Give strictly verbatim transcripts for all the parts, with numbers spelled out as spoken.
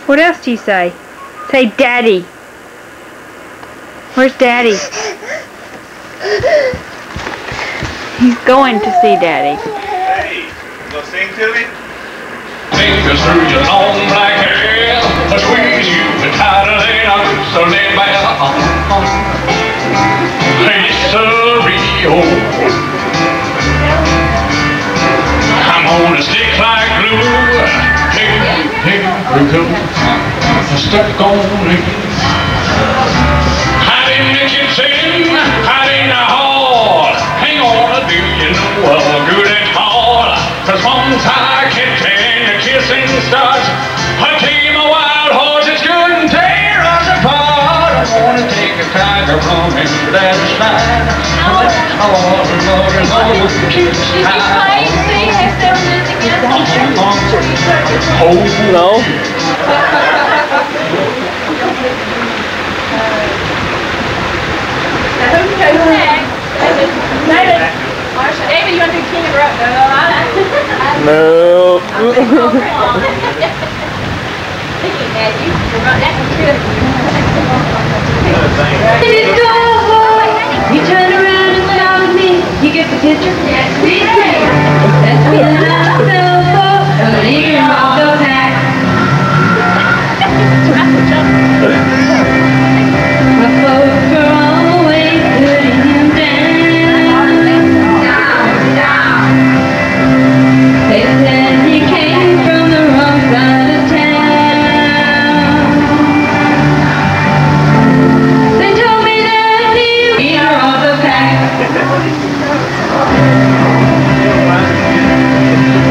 What else do you say? Say Daddy. Where's Daddy? He's going to see Daddy. Hey, you gonna sing to me? Fingers through your long black hair, I squeeze you tighter than a Sunday bell. Hey, Rio, I'm gonna stick like glue. Hey, hey, Rico, stuck on me. Hide in the kitchen, hide in the hall. Hang on, do you know how good it's hard? Cause once I get in, the kissing starts. I tame a wild horse, it's good and tear us apart. I wanna take a tiger from him, that's fine. I wanna love her, love her, love her, kiss her. Did you play, sing, have seven minutes again? Oh, no. David, you want to do King of Rock? No. You turn around and smile at me. You get the picture? Yes, we do. That's me and I fell for. I'm leaving off the pack. My folks were always putting him down. They said he came from the wrong side of town. They told me that he was off the pack.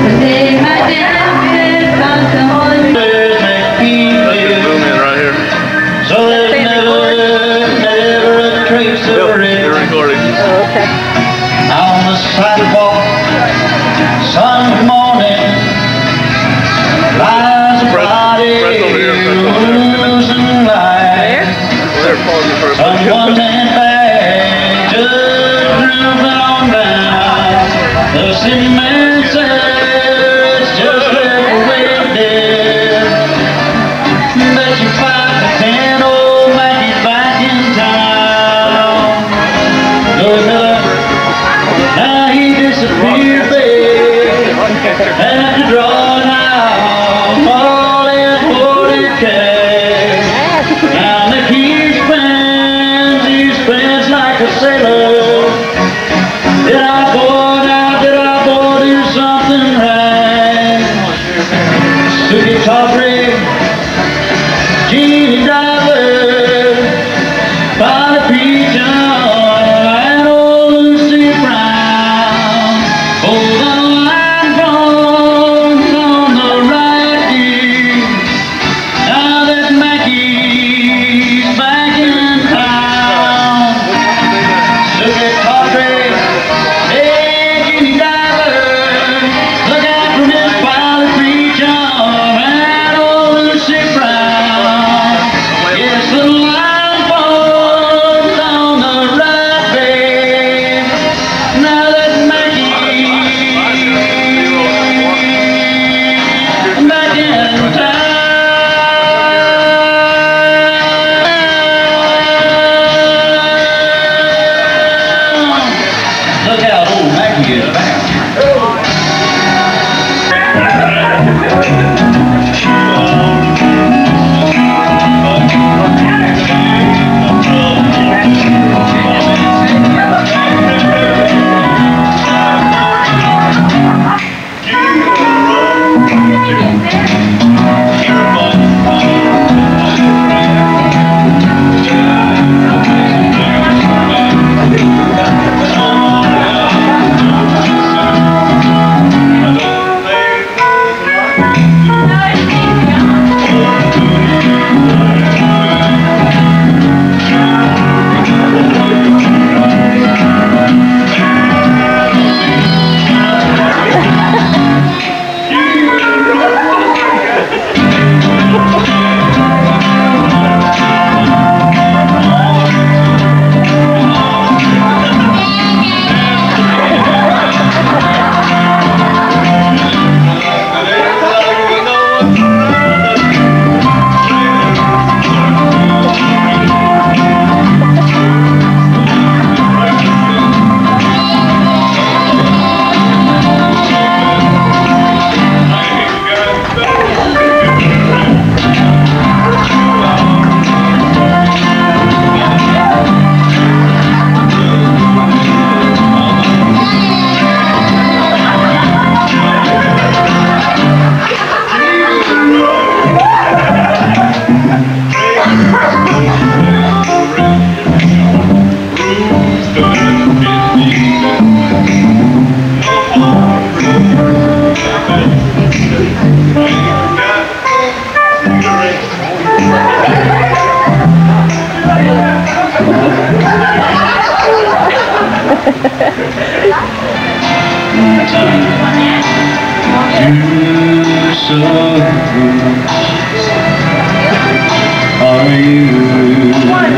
Are you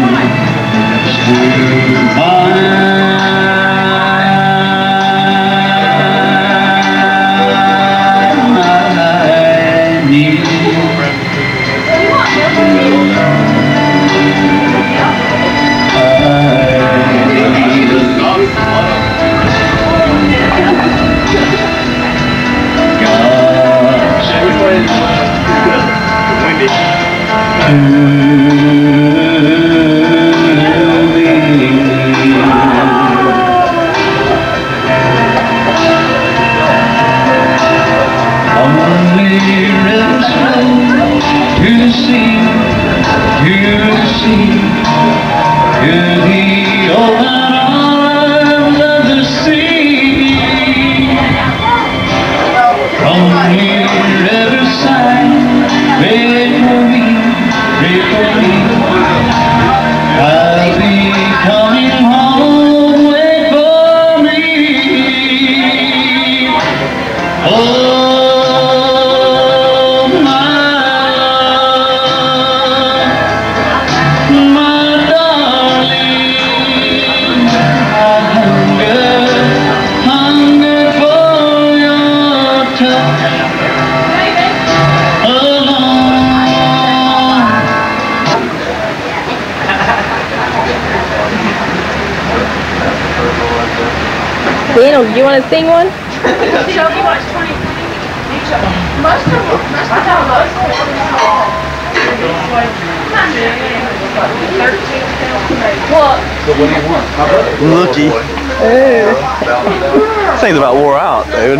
still mine? I need Daniel, do you want to sing one? Shelby watched twenty twenty. Most of them, most of them, most of them. Looky. Thing's about wore out, dude.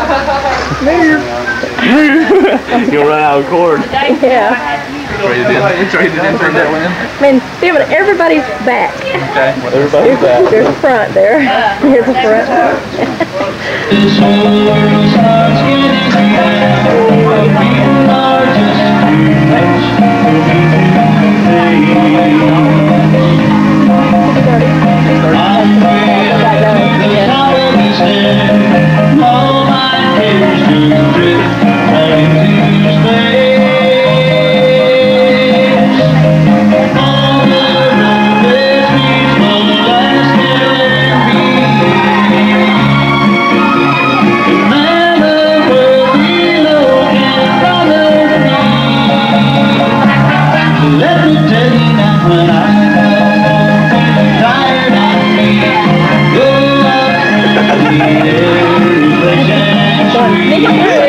You'll run out of cord. Yeah. Traded in. Traded in for that one. Man, see, but everybody's back. Okay. Everybody's back. There's a front there. Here's a front. This whole world starts getting real. People are just too much for me I'm way up to the top of this hill. All my cares just drift right into space. All the road that leads from the last hill and me. No matter where we look in front of me. Let me tell you now when I come home feeling tired and weak. Go out through the air, fresh and sweet.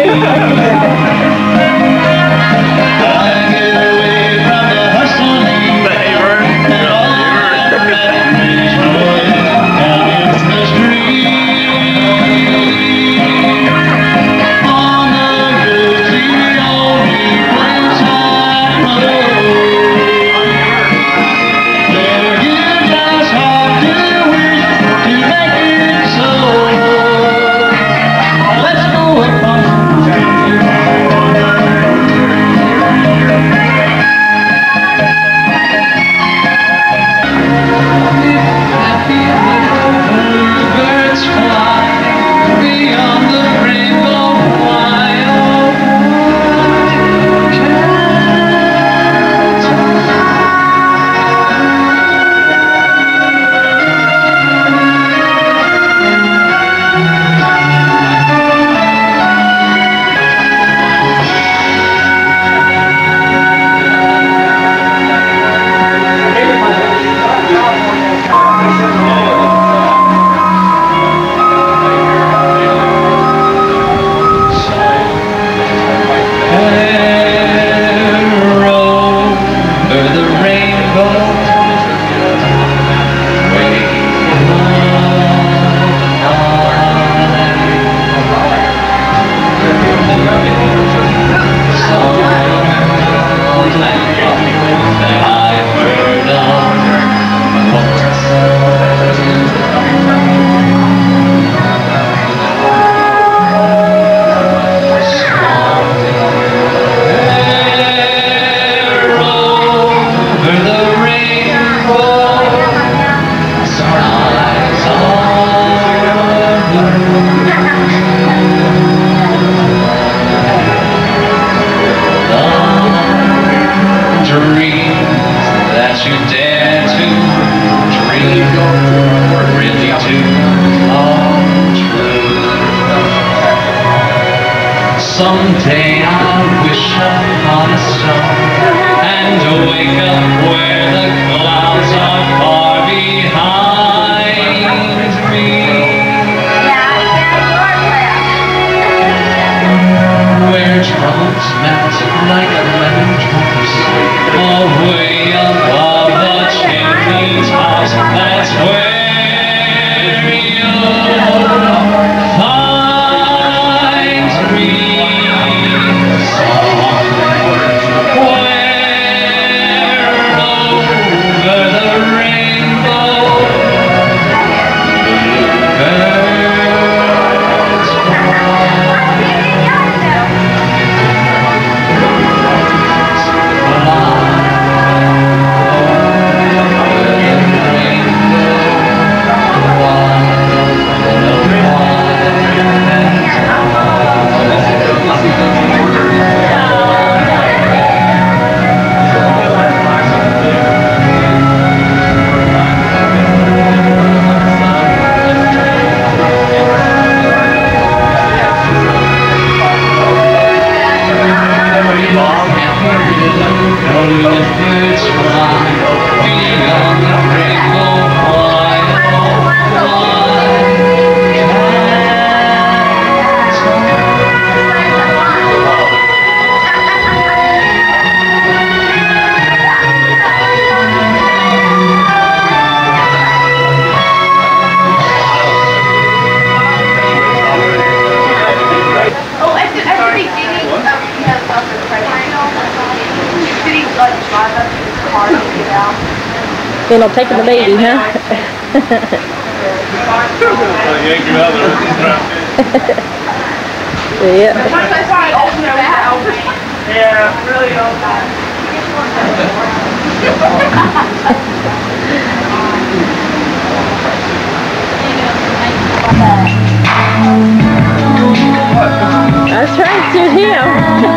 I get away from the hustling and all the rat race noise down in the street. On the road's the only place I know. Someday I'll wish upon a star and wake up where the clouds are far behind me. Where troubles melt like lemon drops away above the chimney tops. That's where Then I'm taking the baby, huh? Yeah. Yeah, really old. I was trying to shoot him.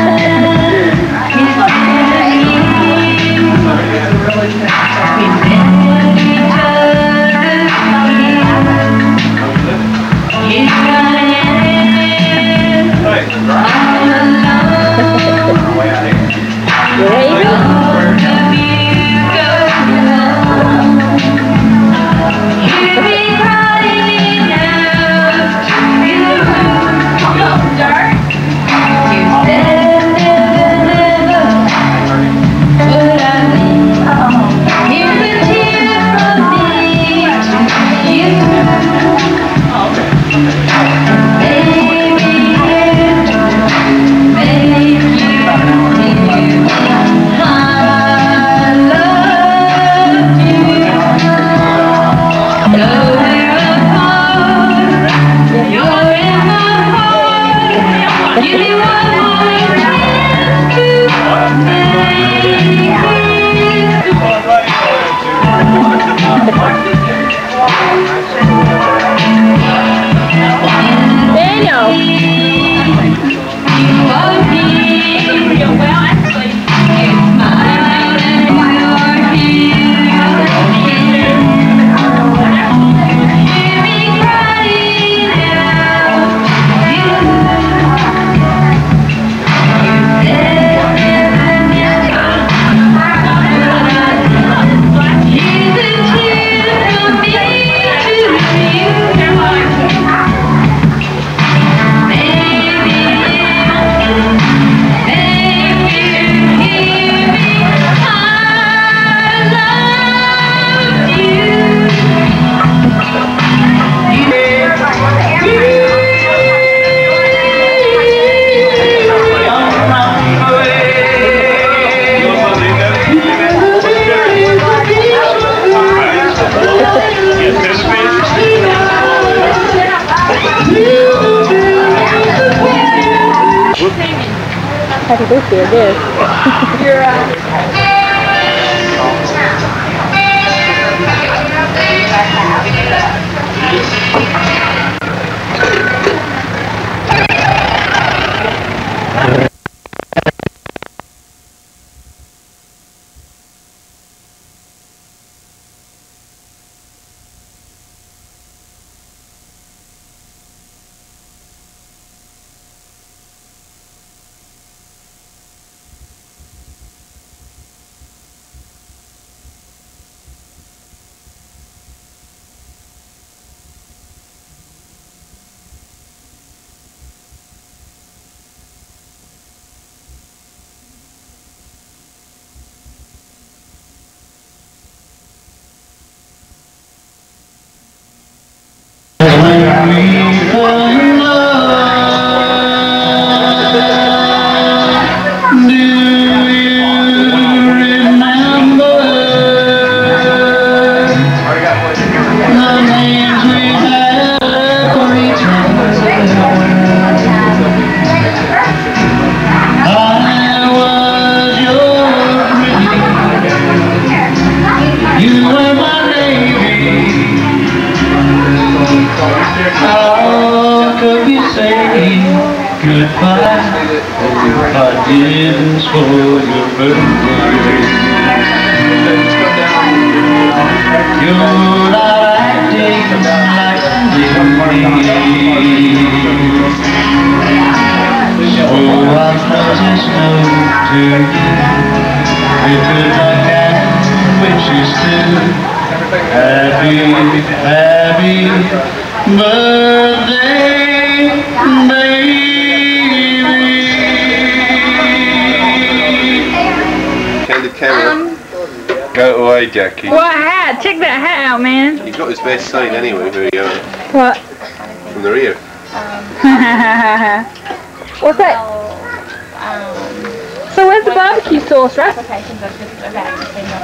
Happy birthday, I guess. You're, uh... fell in love. Do you remember the names we had for each other? I was your pretty, you were my navy. How could we say goodbye if I didn't spoil your birthday? You're not acting like a lady, so I'm just no to you. With good luck and wishes too. Happy, happy birthday, baby. Candid camera. Go away, Jackie. What hat? Check that hat out, man. You got his best scene anyway. Who are you going? What? From the rear. What's that? So where's the barbecue sauce, right?